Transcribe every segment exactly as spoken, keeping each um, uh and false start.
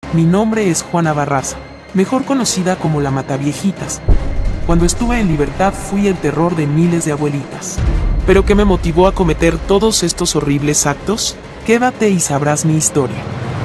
Mi nombre es Juana Barraza, mejor conocida como la Mataviejitas. Cuando estuve en libertad fui el terror de miles de abuelitas. ¿Pero qué me motivó a cometer todos estos horribles actos? Quédate y sabrás mi historia.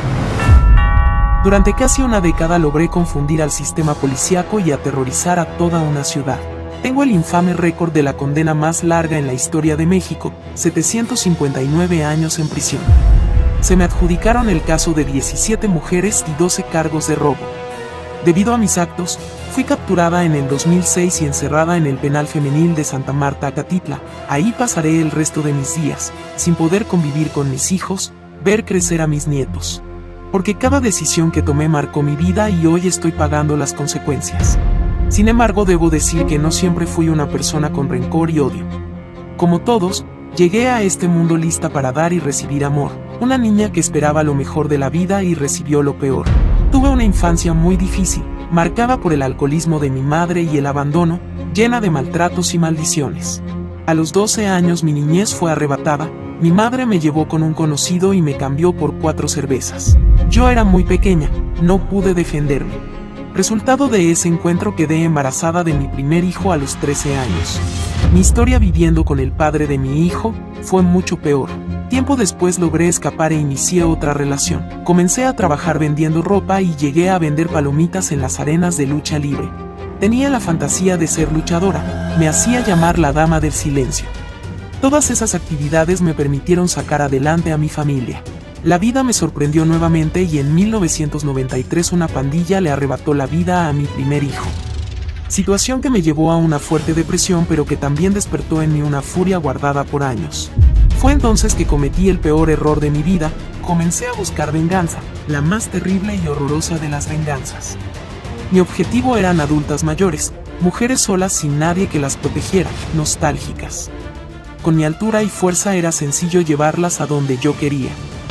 Durante casi una década logré confundir al sistema policíaco y aterrorizar a toda una ciudad. Tengo el infame récord de la condena más larga en la historia de México, setecientos cincuenta y nueve años en prisión. Se me adjudicaron el caso de diecisiete mujeres y doce cargos de robo. Debido a mis actos, fui capturada en el dos mil seis y encerrada en el penal femenil de Santa Marta, Acatitla. Ahí pasaré el resto de mis días, sin poder convivir con mis hijos, ver crecer a mis nietos. Porque cada decisión que tomé marcó mi vida y hoy estoy pagando las consecuencias. Sin embargo, debo decir que no siempre fui una persona con rencor y odio. Como todos, llegué a este mundo lista para dar y recibir amor. Una niña que esperaba lo mejor de la vida y recibió lo peor. Tuve una infancia muy difícil, marcada por el alcoholismo de mi madre y el abandono, llena de maltratos y maldiciones. A los doce años mi niñez fue arrebatada, mi madre me llevó con un conocido y me cambió por cuatro cervezas. Yo era muy pequeña, no pude defenderme. Resultado de ese encuentro quedé embarazada de mi primer hijo a los trece años. Mi historia viviendo con el padre de mi hijo fue mucho peor. Tiempo después logré escapar e inicié otra relación. Comencé a trabajar vendiendo ropa y llegué a vender palomitas en las arenas de lucha libre. Tenía la fantasía de ser luchadora, me hacía llamar la dama del silencio. Todas esas actividades me permitieron sacar adelante a mi familia. La vida me sorprendió nuevamente y en mil novecientos noventa y tres una pandilla le arrebató la vida a mi primer hijo. Situación que me llevó a una fuerte depresión, pero que también despertó en mí una furia guardada por años. Fue entonces que cometí el peor error de mi vida, comencé a buscar venganza, la más terrible y horrorosa de las venganzas. Mi objetivo eran adultas mayores, mujeres solas sin nadie que las protegiera, nostálgicas. Con mi altura y fuerza era sencillo llevarlas a donde yo quería.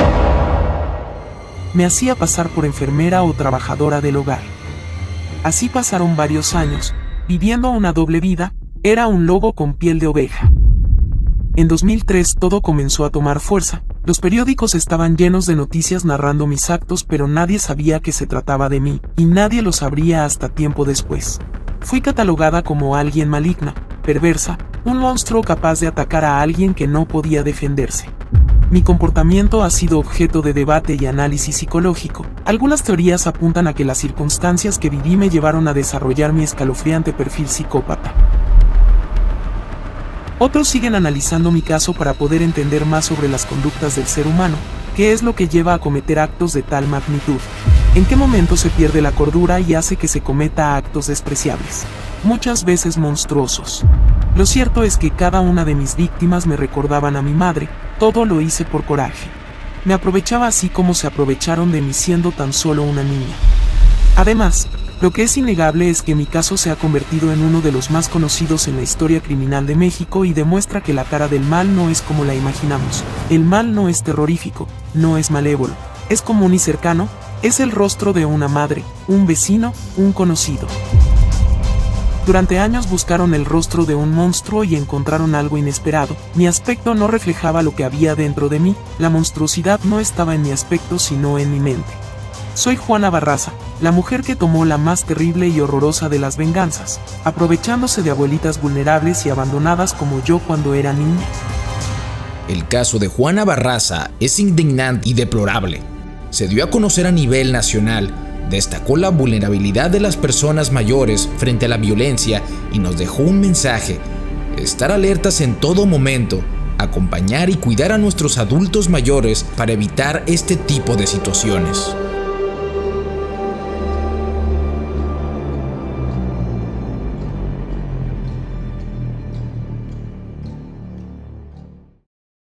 Me hacía pasar por enfermera o trabajadora del hogar. Así pasaron varios años, viviendo una doble vida, era un lobo con piel de oveja. En dos mil tres todo comenzó a tomar fuerza, los periódicos estaban llenos de noticias narrando mis actos, pero nadie sabía que se trataba de mí, y nadie lo sabría hasta tiempo después. Fui catalogada como alguien maligna, perversa, un monstruo capaz de atacar a alguien que no podía defenderse. Mi comportamiento ha sido objeto de debate y análisis psicológico. Algunas teorías apuntan a que las circunstancias que viví me llevaron a desarrollar mi escalofriante perfil psicópata. Otros siguen analizando mi caso para poder entender más sobre las conductas del ser humano, qué es lo que lleva a cometer actos de tal magnitud, en qué momento se pierde la cordura y hace que se cometa actos despreciables, muchas veces monstruosos. Lo cierto es que cada una de mis víctimas me recordaban a mi madre, todo lo hice por coraje. Me aprovechaba así como se aprovecharon de mí siendo tan solo una niña. Además, lo que es innegable es que mi caso se ha convertido en uno de los más conocidos en la historia criminal de México y demuestra que la cara del mal no es como la imaginamos. El mal no es terrorífico, no es malévolo, es común y cercano, es el rostro de una madre, un vecino, un conocido. Durante años buscaron el rostro de un monstruo y encontraron algo inesperado. Mi aspecto no reflejaba lo que había dentro de mí, la monstruosidad no estaba en mi aspecto sino en mi mente. Soy Juana Barraza, la mujer que tomó la más terrible y horrorosa de las venganzas, aprovechándose de abuelitas vulnerables y abandonadas como yo cuando era niña. El caso de Juana Barraza es indignante y deplorable. Se dio a conocer a nivel nacional, destacó la vulnerabilidad de las personas mayores frente a la violencia y nos dejó un mensaje: estar alertas en todo momento, acompañar y cuidar a nuestros adultos mayores para evitar este tipo de situaciones.